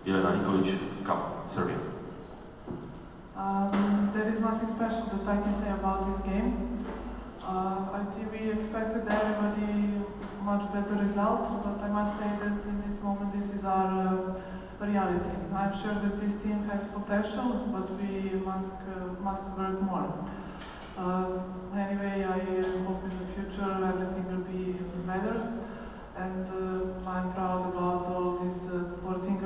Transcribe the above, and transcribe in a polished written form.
Jelena Nikolic Cup, Serbia. There is nothing special that I can say about this game. I think we expected everybody much better result, but I must say that in this moment this is our reality. I'm sure that this team has potential, but we must work more. Anyway, I hope in the future everything will be better, and I'm proud about all these 14